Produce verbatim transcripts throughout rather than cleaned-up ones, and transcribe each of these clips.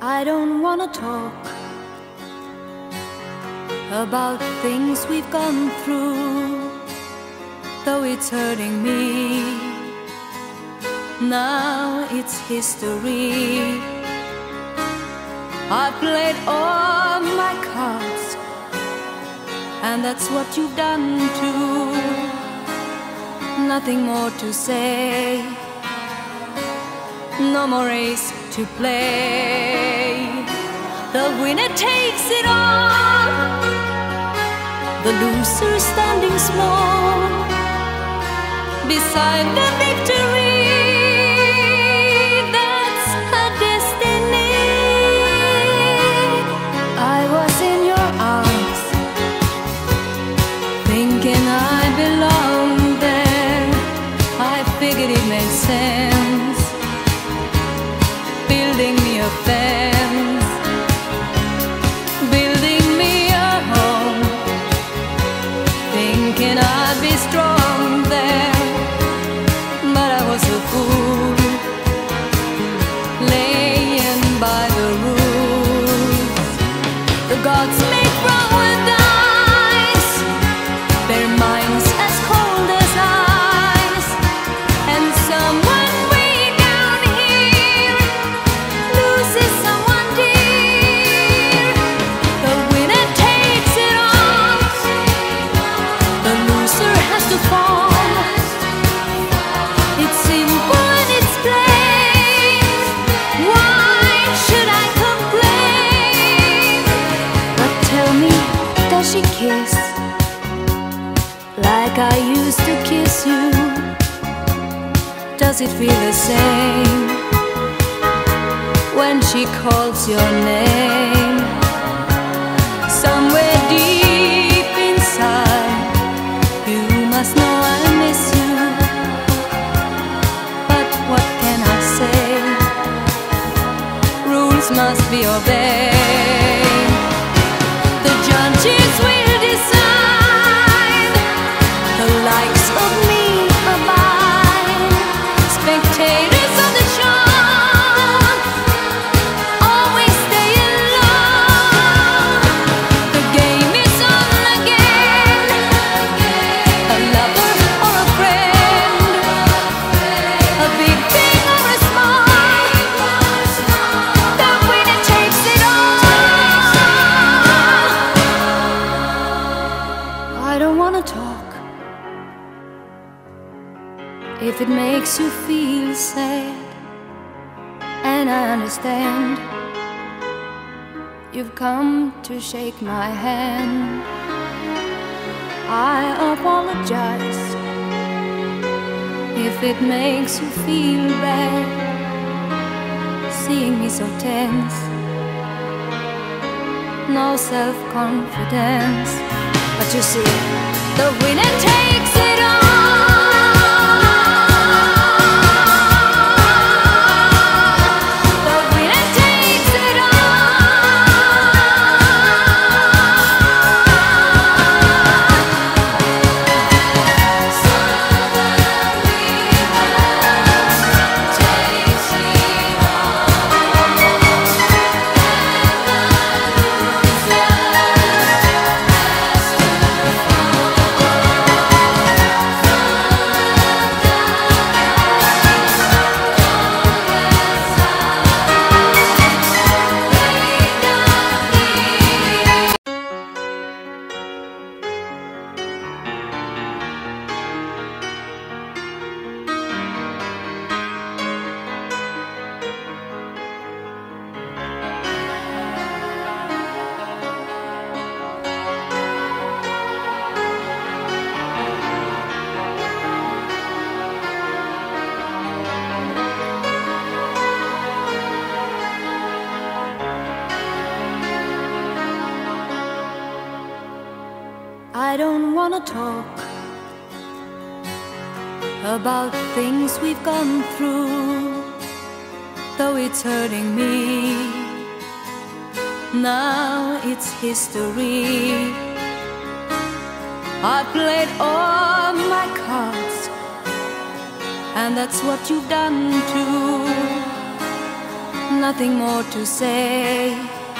I don't wanna talk about things we've gone through, though it's hurting me. Now it's history. I played all my cards, and that's what you've done too. Nothing more to say, no more race to play. The winner takes it all, the loser standing small beside the victory. That's her destiny. I was in your arms, thinking I belonged there. I figured it made sense, building me a fence, building me a home, thinking I'd be strong there. But I was a fool, laying by the rules. The gods make wrong with dice, their minds as cold as ice, and someone way down here loses someone dear. The winner takes it all, the loser has to fall. It's simple and it's plain. Why should I complain? But tell me, does she kiss like I used to kiss you? Does it feel the same when she calls your name? Somewhere deep inside, you must know I miss you. But what can I say? Rules must be obeyed. The judges will decide, the likes of me abide. Spectators of the show always stay alone. The game is on again, a lover or a friend, a big thing or a small, the winner takes it all. I don't wanna talk if it makes you feel sad, and I understand. You've come to shake my hand. I apologize if it makes you feel bad, seeing me so tense, no self-confidence. But you see, the winner takes it all. The winner takes it I don't wanna talk about things we've gone through, though it's hurting me. Now it's history. I played all my cards, and that's what you've done too. nothing more to say.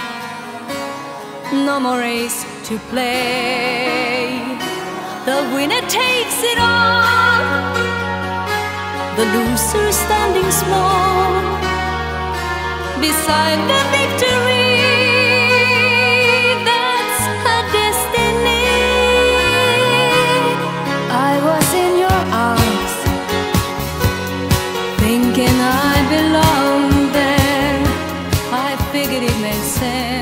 No more race to play. The winner takes it all, the loser standing small beside the victory. That's her destiny. I was in your arms, thinking I belonged there. I figured it made sense.